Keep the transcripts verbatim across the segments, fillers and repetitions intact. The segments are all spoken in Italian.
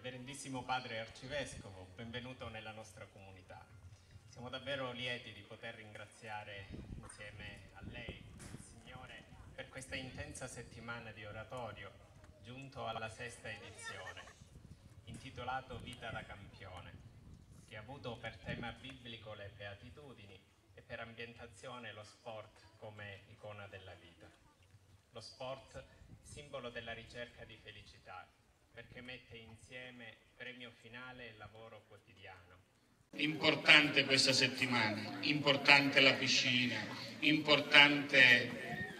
Reverendissimo Padre Arcivescovo, benvenuto nella nostra comunità. Siamo davvero lieti di poter ringraziare insieme a lei, il Signore, per questa intensa settimana di oratorio, giunto alla sesta edizione, intitolato Vita da Campione, che ha avuto per tema biblico le beatitudini e per ambientazione lo sport come icona della vita. Lo sport, simbolo della ricerca di felicità, perché mette insieme premio finale e lavoro quotidiano. Importante questa settimana, importante la piscina, importante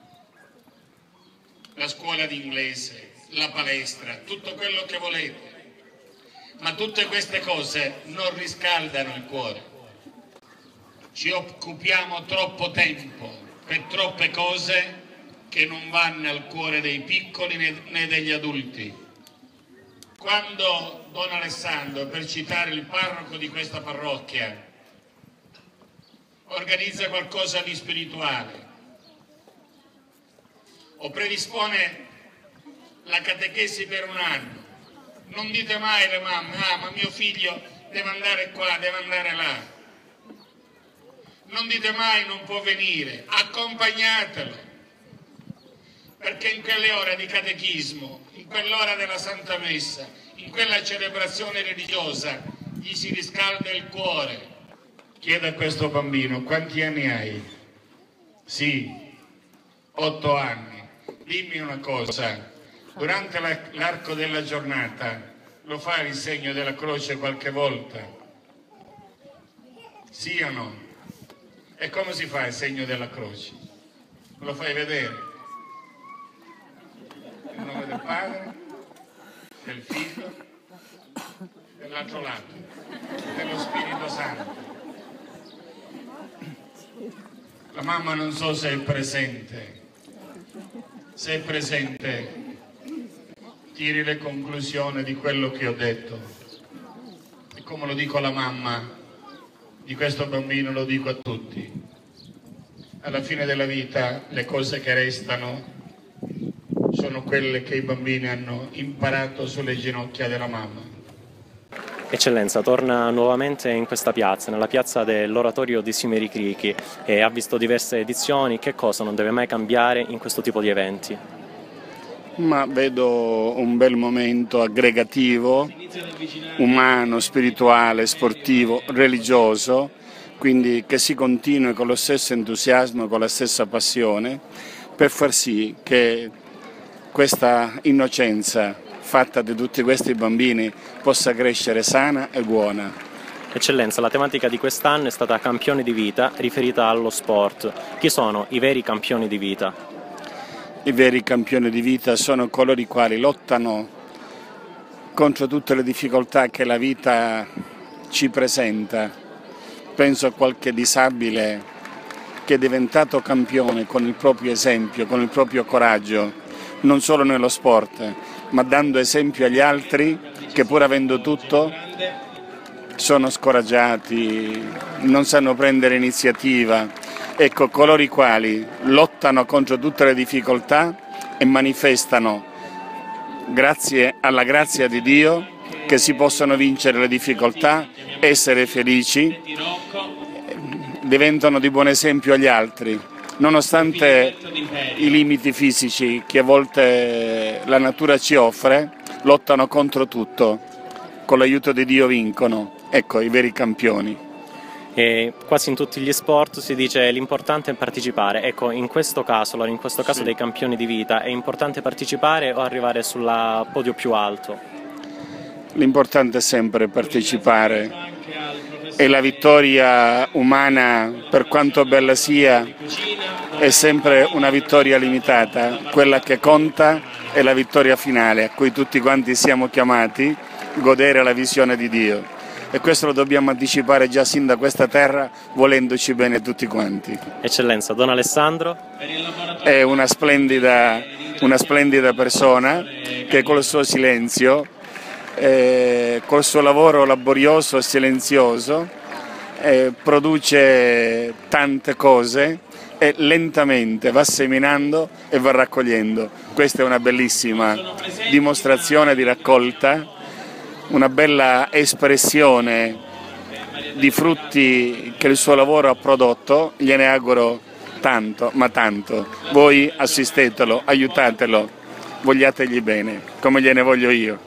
la scuola d'inglese, la palestra, tutto quello che volete, ma tutte queste cose non riscaldano il cuore. Ci occupiamo troppo tempo per troppe cose che non vanno al cuore dei piccoli né degli adulti. Quando Don Alessandro, per citare il parroco di questa parrocchia, organizza qualcosa di spirituale o predispone la catechesi per un anno, non dite mai alle mamme: ah, ma mio figlio deve andare qua, deve andare là. Non dite mai non può venire, accompagnatelo, perché in quelle ore di catechismo, in quell'ora della Santa Messa, in quella celebrazione religiosa, gli si riscalda il cuore. Chiedo a questo bambino: quanti anni hai? Sì, otto anni. Dimmi una cosa, durante l'arco della giornata lo fai il segno della croce qualche volta? Sì o no? E come si fa il segno della croce? Lo fai vedere? In nome del Padre, del Figlio, dell'altro lato, dello Spirito Santo. La mamma non so se è presente. Se è presente, tiri le conclusioni di quello che ho detto. E come lo dico alla mamma di questo bambino, lo dico a tutti. Alla fine della vita le cose che restano sono quelle che i bambini hanno imparato sulle ginocchia della mamma. Eccellenza, torna nuovamente in questa piazza, nella piazza dell'Oratorio di Simeri Crichi, e ha visto diverse edizioni. Che cosa non deve mai cambiare in questo tipo di eventi? Ma vedo un bel momento aggregativo, umano, spirituale, sportivo, religioso, quindi che si continui con lo stesso entusiasmo, con la stessa passione, per far sì che questa innocenza fatta di tutti questi bambini possa crescere sana e buona. Eccellenza, la tematica di quest'anno è stata campioni di vita, riferita allo sport. Chi sono i veri campioni di vita? I veri campioni di vita sono coloro i quali lottano contro tutte le difficoltà che la vita ci presenta. Penso a qualche disabile che è diventato campione con il proprio esempio, con il proprio coraggio, non solo nello sport, ma dando esempio agli altri che, pur avendo tutto, sono scoraggiati, non sanno prendere iniziativa. Ecco, coloro i quali lottano contro tutte le difficoltà e manifestano, grazie alla grazia di Dio, che si possono vincere le difficoltà, essere felici, diventano di buon esempio agli altri. Nonostante i limiti fisici che a volte la natura ci offre, lottano contro tutto, con l'aiuto di Dio vincono. Ecco, i veri campioni. E quasi in tutti gli sport si dice l'importante è partecipare. Ecco, in questo caso, allora, in questo caso sì, dei campioni di vita, è importante partecipare o arrivare sul podio più alto? L'importante è sempre partecipare. E la vittoria umana, per quanto bella sia, è sempre una vittoria limitata. Quella che conta è la vittoria finale, a cui tutti quanti siamo chiamati, godere la visione di Dio. E questo lo dobbiamo anticipare già sin da questa terra, volendoci bene tutti quanti. Eccellenza, Don Alessandro? È una splendida, una splendida persona che col suo silenzio, Eh, col suo lavoro laborioso e silenzioso eh, produce tante cose e lentamente va seminando e va raccogliendo. Questa è una bellissima dimostrazione di raccolta una bella espressione di frutti che il suo lavoro ha prodotto, gliene auguro tanto, ma tanto. Voi assistetelo, aiutatelo, vogliategli bene, come gliene voglio io.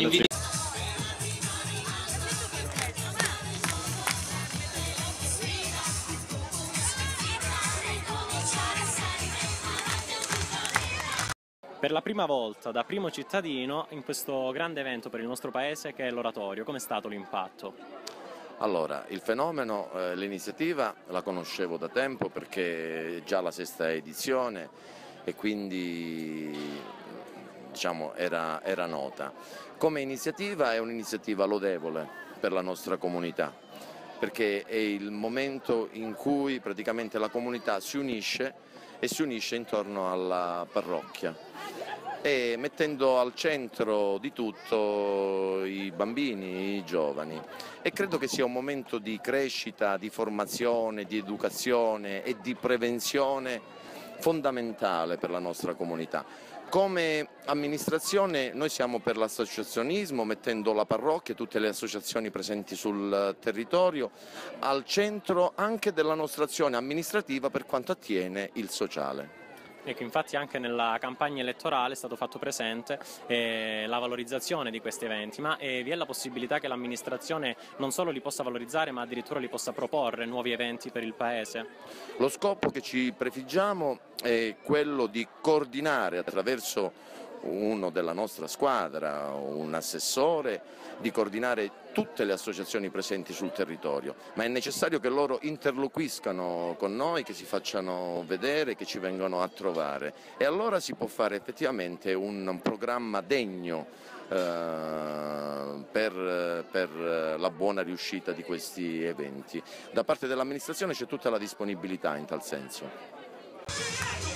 Per la prima volta, da primo cittadino, in questo grande evento per il nostro paese che è l'oratorio, com'è stato l'impatto? Allora, il fenomeno, eh, l'iniziativa la conoscevo da tempo perché è già la sesta edizione e quindi diciamo, era, era nota. Come iniziativa è un'iniziativa lodevole per la nostra comunità, perché è il momento in cui praticamente la comunità si unisce e si unisce intorno alla parrocchia e mettendo al centro di tutto i bambini, i giovani. E credo che sia un momento di crescita, di formazione, di educazione e di prevenzione fondamentale per la nostra comunità. Come amministrazione noi siamo per l'associazionismo, mettendo la parrocchia e tutte le associazioni presenti sul territorio al centro anche della nostra azione amministrativa per quanto attiene il sociale. Ecco, infatti anche nella campagna elettorale è stato fatto presente eh, la valorizzazione di questi eventi, ma eh, vi è la possibilità che l'amministrazione non solo li possa valorizzare ma addirittura li possa proporre nuovi eventi per il Paese? Lo scopo che ci prefiggiamo è quello di coordinare attraverso uno della nostra squadra, un assessore, di coordinare tutte le associazioni presenti sul territorio, ma è necessario che loro interloquiscano con noi, che si facciano vedere, che ci vengano a trovare e allora si può fare effettivamente un programma degno eh, per, per la buona riuscita di questi eventi. Da parte dell'amministrazione c'è tutta la disponibilità in tal senso.